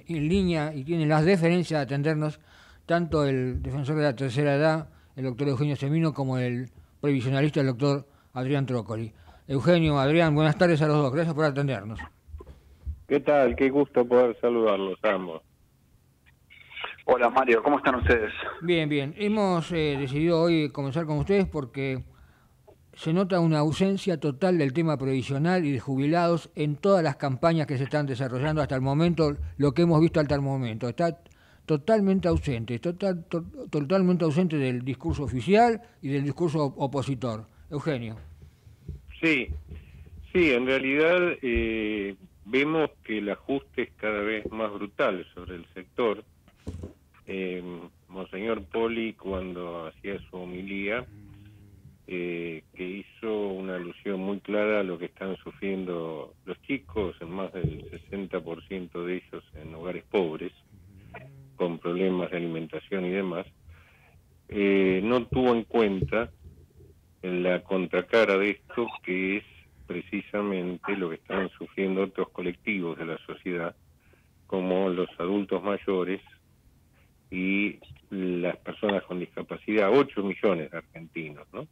en línea y tiene la deferencia de atendernos tanto el defensor de la tercera edad, el doctor Eugenio Semino, como el previsionalista, el doctor Adrián Trócoli. Eugenio, Adrián, buenas tardes a los dos. Gracias por atendernos. ¿Qué tal? Qué gusto poder saludarlos ambos. Hola Mario, ¿cómo están ustedes? Bien, bien. Hemos decidido hoy comenzar con ustedes porque se nota una ausencia total del tema previsional y de jubilados en todas las campañas que se están desarrollando hasta el momento, lo que hemos visto hasta el momento. Está totalmente ausente, totalmente ausente del discurso oficial y del discurso opositor. Eugenio. Sí, en realidad vemos que el ajuste es cada vez más brutal sobre el sector. Monseñor Poli, cuando hacía su homilía, que hizo una alusión muy clara a lo que están sufriendo los chicos, en más del 60% de ellos en hogares pobres, con problemas de alimentación y demás, no tuvo en cuenta la contracara de esto, que es precisamente lo que están sufriendo otros colectivos de la sociedad, como los adultos mayores y las personas con discapacidad, 8 millones de argentinos, ¿no?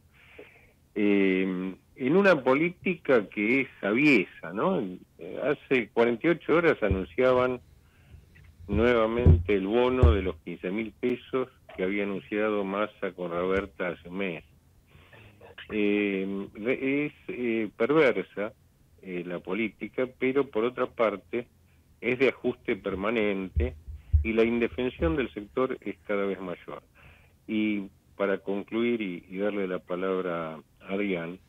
En una política que es aviesa, ¿no? Hace 48 horas anunciaban nuevamente el bono de los 15.000 pesos que había anunciado Massa con Raberta hace un mes. Es perversa la política, pero por otra parte es de ajuste permanente y la indefensión del sector es cada vez mayor. Y para concluir y darle la palabra a Adrián,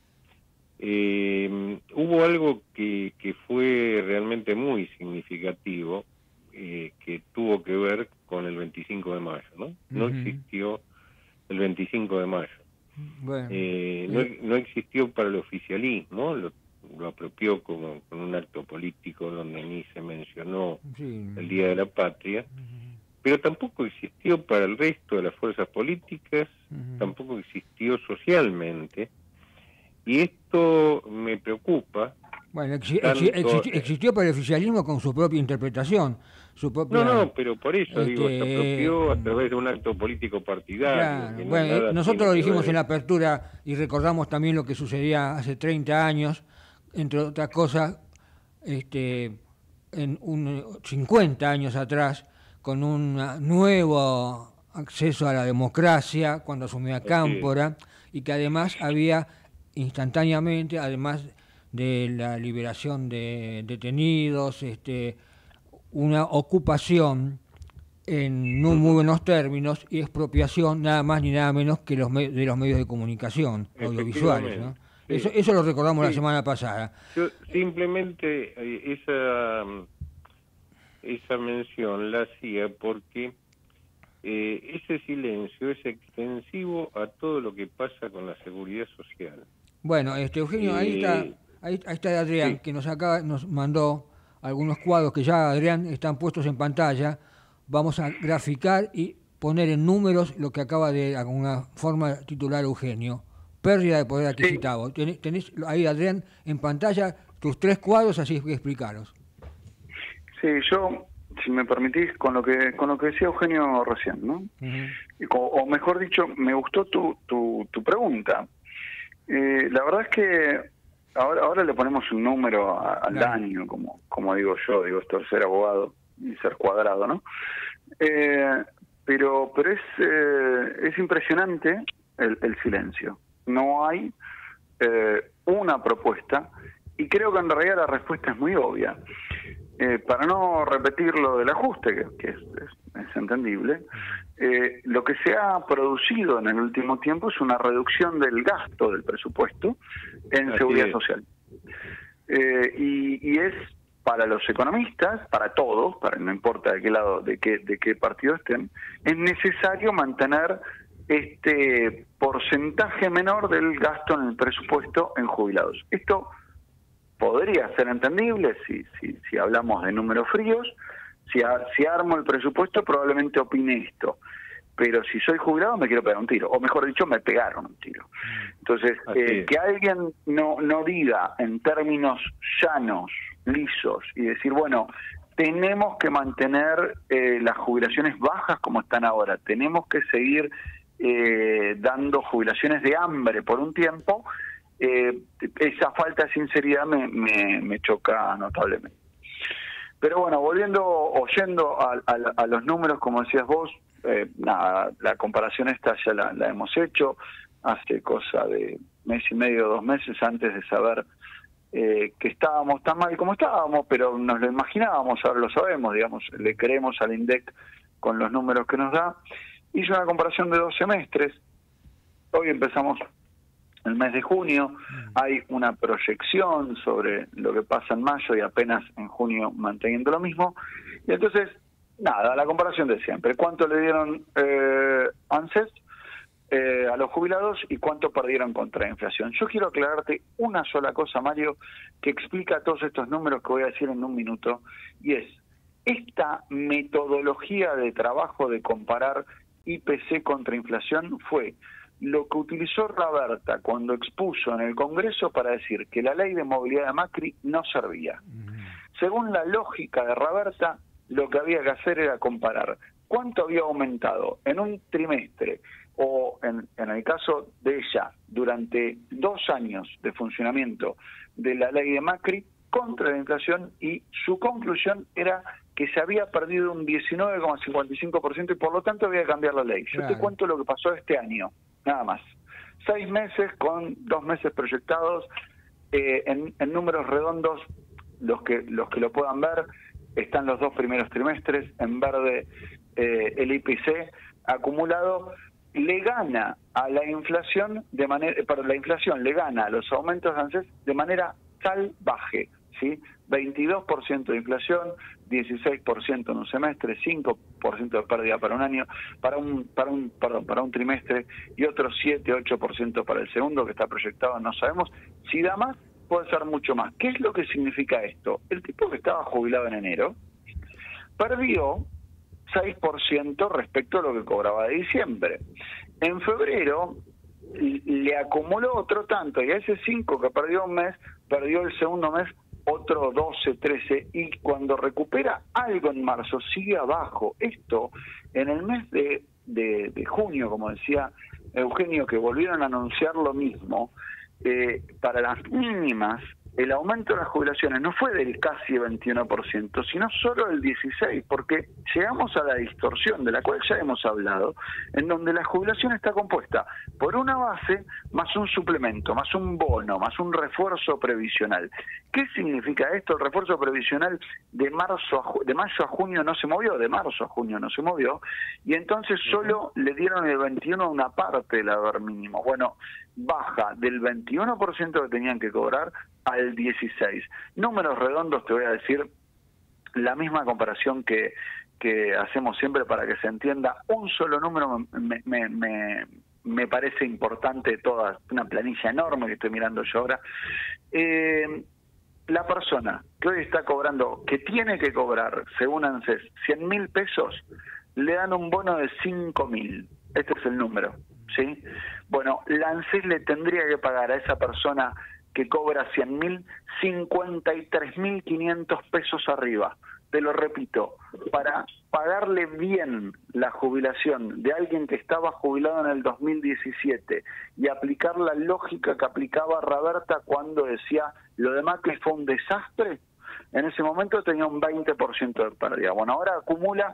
hubo algo que fue realmente muy significativo, que tuvo que ver con el 25 de mayo, ¿no? No existió el 25 de mayo. Bueno, no existió para el oficialismo, lo apropió como con un acto político donde ni se mencionó el Día de la Patria, pero tampoco existió para el resto de las fuerzas políticas, tampoco existió socialmente, y esto me preocupa. Bueno, existió para el oficialismo con su propia interpretación, su propia... No, pero por eso digo, se apropió a través de un acto político partidario. Claro, bueno, nosotros lo dijimos en la apertura y recordamos también lo que sucedía hace 30 años, entre otras cosas, en 50 años atrás, con un nuevo acceso a la democracia, cuando asumía Cámpora, y que además había instantáneamente, además de la liberación de detenidos, una ocupación en no muy buenos términos y expropiación nada más ni nada menos que de los medios de comunicación audiovisuales, ¿no? Sí. Eso lo recordamos la semana pasada. Yo simplemente esa mención la hacía porque ese silencio es extensivo a todo lo que pasa con la seguridad social. Bueno, Eugenio, ahí está Adrián, que nos mandó algunos cuadros que ya, Adrián, están puestos en pantalla. Vamos a graficar y poner en números lo que acaba de alguna forma titular Eugenio. Pérdida de poder adquisitivo. Sí. Tenés ahí, Adrián, en pantalla tus 3 cuadros, así que explicaros. Sí, yo, si me permitís, con lo que decía Eugenio recién, ¿no? O mejor dicho, me gustó tu pregunta. La verdad es que ahora le ponemos un número al daño, como digo yo, esto es ser abogado y ser cuadrado, ¿no? Pero es impresionante el silencio. No hay una propuesta, y creo que en realidad la respuesta es muy obvia. Para no repetir lo del ajuste, que es entendible, lo que se ha producido en el último tiempo es una reducción del gasto del presupuesto en seguridad social. Y es para los economistas, para todos, no importa de qué lado, de qué partido estén, es necesario mantener este porcentaje menor del gasto en el presupuesto en jubilados. Esto podría ser entendible si hablamos de números fríos. Si armo el presupuesto probablemente opine esto, pero si soy jubilado me quiero pegar un tiro, o mejor dicho, me pegaron un tiro. Entonces, que alguien no diga en términos llanos, lisos, y decir, bueno, tenemos que mantener las jubilaciones bajas como están ahora, tenemos que seguir dando jubilaciones de hambre por un tiempo. Esa falta de sinceridad me choca notablemente. Pero bueno, oyendo a los números, como decías vos, nada, la comparación esta ya la hemos hecho hace cosa de mes y medio, 2 meses antes de saber que estábamos tan mal como estábamos, pero nos lo imaginábamos, ahora lo sabemos, digamos, le creemos al INDEC con los números que nos da. Hice una comparación de 2 semestres, hoy empezamos el mes de junio, hay una proyección sobre lo que pasa en mayo y apenas en junio manteniendo lo mismo, y entonces, nada, la comparación de siempre. ¿Cuánto le dieron ANSES a los jubilados y cuánto perdieron contra la inflación? Yo quiero aclararte una sola cosa, Mario, que explica todos estos números que voy a decir en un minuto, y es, esta metodología de trabajo de comparar IPC contra inflación fue lo que utilizó Raberta cuando expuso en el Congreso para decir que la ley de movilidad de Macri no servía. Según la lógica de Raberta, lo que había que hacer era comparar cuánto había aumentado en un trimestre o en el caso de ella durante 2 años de funcionamiento de la ley de Macri contra la inflación, y su conclusión era que se había perdido un 19,55% y por lo tanto había que cambiar la ley. Yo te cuento lo que pasó este año, nada más. 6 meses con 2 meses proyectados, en números redondos, los que lo puedan ver, están los 2 primeros trimestres, en verde el IPC acumulado le gana a la inflación la inflación le gana a los aumentos de ANSES de manera salvaje, ¿sí? 22% de inflación, 16% en un semestre, 5% de pérdida para un año, para un trimestre, y otro 7-8% para el segundo, que está proyectado, no sabemos. Si da más, puede ser mucho más. ¿Qué es lo que significa esto? El tipo que estaba jubilado en enero perdió 6% respecto a lo que cobraba de diciembre. En febrero le acumuló otro tanto, y a ese 5 que perdió un mes, perdió el segundo mes otro 12, 13, y cuando recupera algo en marzo sigue abajo. Esto en el mes de junio, como decía Eugenio, que volvieron a anunciar lo mismo, para las mínimas, el aumento de las jubilaciones no fue del casi 21%, sino solo del 16%, porque llegamos a la distorsión de la cual ya hemos hablado, en donde la jubilación está compuesta por una base más un suplemento, más un bono, más un refuerzo previsional. ¿Qué significa esto? El refuerzo previsional de mayo a junio no se movió, de marzo a junio no se movió, y entonces solo le dieron el 21% a una parte del haber mínimo. Bueno, baja del 21% que tenían que cobrar al 16%. Números redondos, te voy a decir la misma comparación que hacemos siempre para que se entienda. Un solo número me parece importante, toda una planilla enorme que estoy mirando yo ahora. La persona que hoy está cobrando, que tiene que cobrar, según ANSES, 100.000 pesos, le dan un bono de 5.000. Este es el número, ¿sí? Bueno, la ANSES le tendría que pagar a esa persona que cobra 100.000, 53.500 pesos arriba. Te lo repito, para pagarle bien la jubilación de alguien que estaba jubilado en el 2017 y aplicar la lógica que aplicaba Raberta cuando decía lo de Macri fue un desastre, en ese momento tenía un 20% de pérdida. Bueno, ahora acumula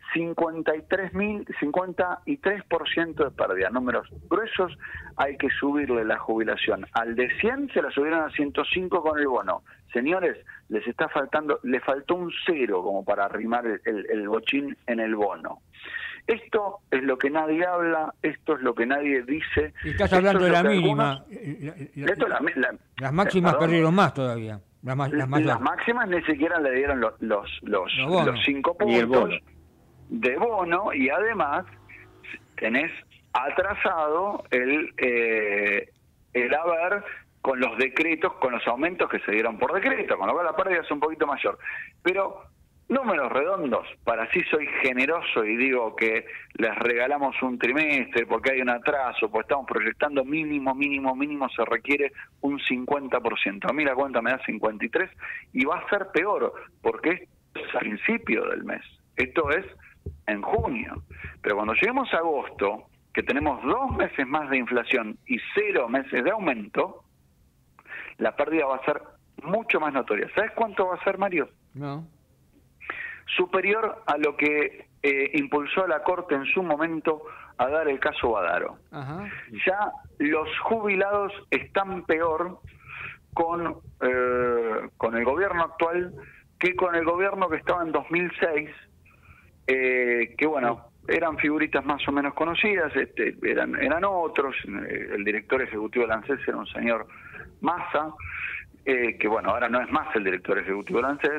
53% de pérdida. Números gruesos, hay que subirle la jubilación. Al de 100 se la subieron a 105 con el bono. Señores, le faltó un 0 como para arrimar el bochín en el bono. Esto es lo que nadie habla, esto es lo que nadie dice. Y estás hablando de la mínima. Las máximas perdieron más todavía. Las máximas ni siquiera le dieron los 5 puntos de bono, y además tenés atrasado el haber con los decretos, con los aumentos que se dieron por decreto, con lo cual la pérdida es un poquito mayor. Pero números redondos, para así soy generoso y digo que les regalamos un trimestre porque hay un atraso, porque estamos proyectando mínimo se requiere un 50%. A mí la cuenta me da 53 y va a ser peor, porque es al principio del mes, esto es en junio. Pero cuando lleguemos a agosto, que tenemos 2 meses más de inflación y 0 meses de aumento, la pérdida va a ser mucho más notoria. ¿Sabes cuánto va a ser, Mario? No. Superior a lo que impulsó a la Corte en su momento a dar el caso Badaro. Ajá. Ya los jubilados están peor con el gobierno actual que con el gobierno que estaba en 2006, que bueno, eran figuritas más o menos conocidas, eran otros. El director ejecutivo de la ANSES era un señor Massa, que bueno, ahora no es más el director ejecutivo de la ANSES.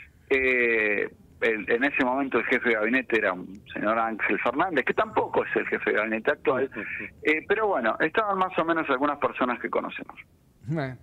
En ese momento el jefe de gabinete era un señor Ángel Fernández, que tampoco es el jefe de gabinete actual, pero bueno, estaban más o menos algunas personas que conocemos. Bueno,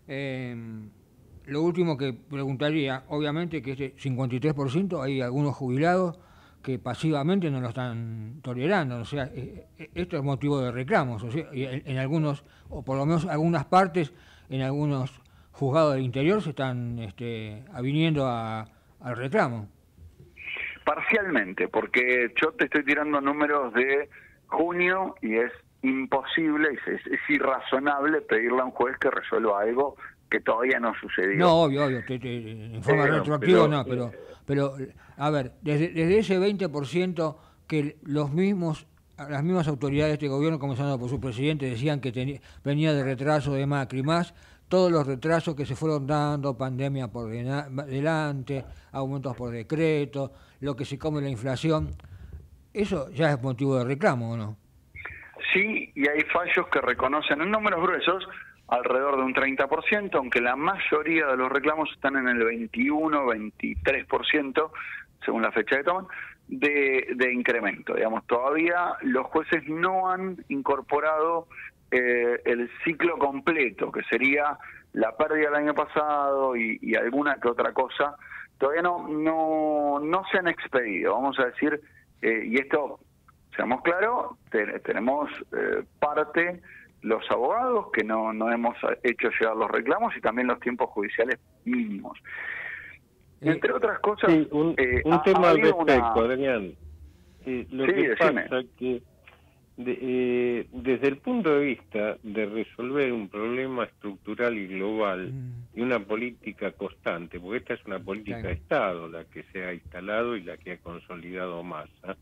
lo último que preguntaría, obviamente que ese 53% hay algunos jubilados que pasivamente no lo están tolerando, o sea, esto es motivo de reclamos, o sea, en algunos, o por lo menos algunas partes, en algunos juzgados del interior se están aviniendo al reclamo. Parcialmente, porque yo te estoy tirando números de junio y es imposible, es irrazonable pedirle a un juez que resuelva algo que todavía no sucedió. No, obvio, en forma retroactiva no, pero a ver, desde ese 20% que las mismas autoridades de este gobierno, comenzando por su presidente, decían que venía de retraso de Macri, más todos los retrasos que se fueron dando, pandemia por delante, aumentos por decreto, lo que se come la inflación, eso ya es motivo de reclamo, ¿o no? Sí, y hay fallos que reconocen en números gruesos alrededor de un 30%, aunque la mayoría de los reclamos están en el 21-23%, según la fecha que toman, de incremento. Digamos, todavía los jueces no han incorporado el ciclo completo, que sería la pérdida del año pasado y alguna que otra cosa. Todavía no se han expedido, vamos a decir, y esto, seamos claros, tenemos parte los abogados que no hemos hecho llegar los reclamos y también los tiempos judiciales mínimos. Entre otras cosas... Sí, un tema al respecto, Adrián. Lo que pasa que desde el punto de vista de resolver un problema estructural y global y una política constante, porque esta es una política de Estado la que se ha instalado y la que ha consolidado Massa,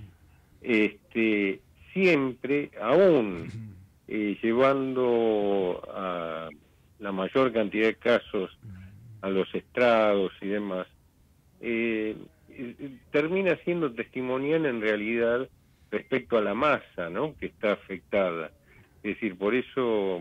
siempre, aún llevando a la mayor cantidad de casos a los estrados y demás, termina siendo testimonial en realidad respecto a la masa, ¿no?, que está afectada. Es decir, por eso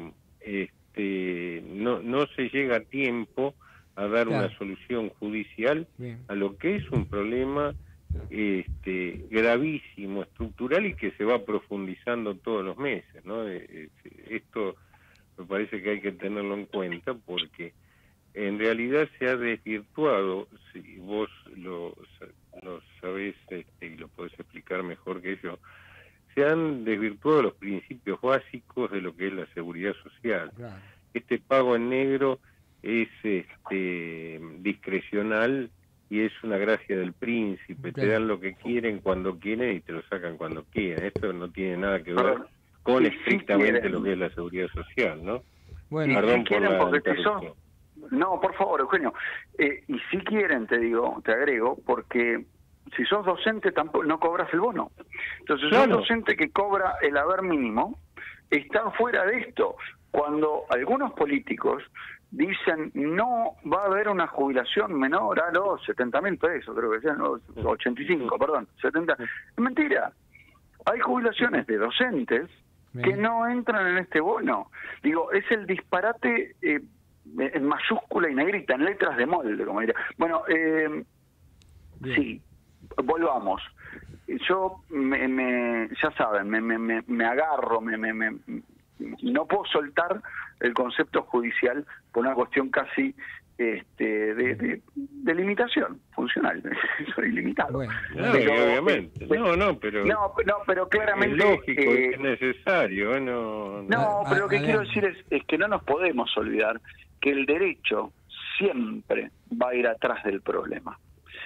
no se llega a tiempo a dar una solución judicial a lo que es un problema gravísimo, estructural, y que se va profundizando todos los meses, ¿no? Esto me parece que hay que tenerlo en cuenta, porque en realidad se ha desvirtuado, si vos lo sabés y lo podés explicar mejor que yo, se han desvirtuado los principios básicos de lo que es la seguridad social. Claro. Este pago en negro es discrecional y es una gracia del príncipe. Te dan lo que quieren cuando quieren y te lo sacan cuando quieren. Esto no tiene nada que ver con estrictamente lo que es la seguridad social, ¿no? Bueno, perdón por la interrupción. No, por favor, Eugenio. Y si quieren, te agrego, porque si sos docente tampoco no cobras el bono. Entonces, un docente que cobra el haber mínimo está fuera de esto. Cuando algunos políticos dicen no va a haber una jubilación menor a los 70.000 pesos, creo que sean los 85, perdón, 70. Es mentira. Hay jubilaciones de docentes que no entran en este bono. Digo, es el disparate en mayúscula y negrita, en letras de molde, como diría. Bueno, sí, volvamos. Yo, ya saben, me agarro, no puedo soltar el concepto judicial por una cuestión casi de limitación funcional. Soy limitado. Bueno, obviamente. Pero claramente es lógico, es necesario. Pero lo que quiero decir es que no nos podemos olvidar que el derecho siempre va a ir atrás del problema.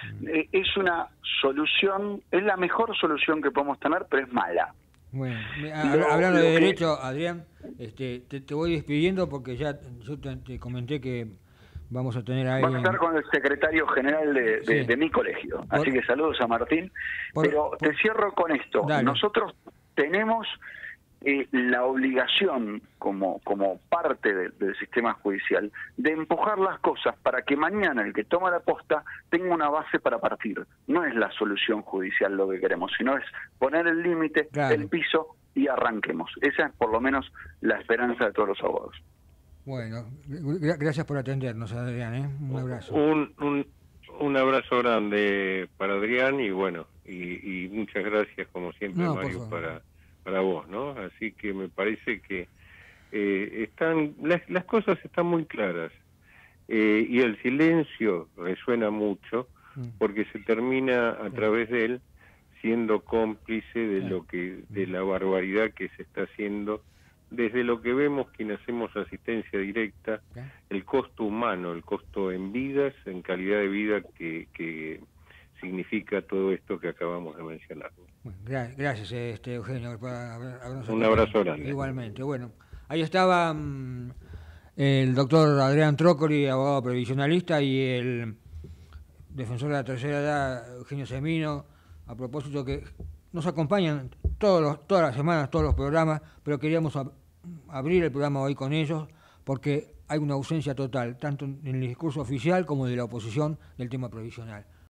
Es una solución, es la mejor solución que podemos tener, pero es mala. Bueno, hablando de derecho, Adrián, te voy despidiendo porque ya yo te comenté que vamos a tener ahí... Vas a estar con el secretario general de mi colegio, así que saludos a Martín. Pero te cierro con esto. Dale. Nosotros tenemos la obligación, como parte del sistema judicial, de empujar las cosas para que mañana el que toma la posta tenga una base para partir. No es la solución judicial lo que queremos, sino es poner el límite, claro, el piso y arranquemos. Esa es por lo menos la esperanza de todos los abogados. Bueno, gracias por atendernos, Adrián, ¿eh? Un abrazo. Un abrazo grande para Adrián y bueno, y muchas gracias como siempre, Mario, para vos, ¿no? Así que me parece que las cosas están muy claras y el silencio resuena mucho porque se termina a través de él siendo cómplice de la barbaridad que se está haciendo desde lo que vemos quienes hacemos asistencia directa, el costo humano, el costo en vidas, en calidad de vida que significa todo esto que acabamos de mencionar. Bueno, gracias, Eugenio. Un abrazo grande. Igualmente. Bueno, ahí estaba el doctor Adrián Trócoli, abogado previsionalista, y el defensor de la tercera edad, Eugenio Semino, a propósito que nos acompañan todas las semanas, todos los programas, pero queríamos abrir el programa hoy con ellos porque hay una ausencia total, tanto en el discurso oficial como de la oposición, del tema provisional.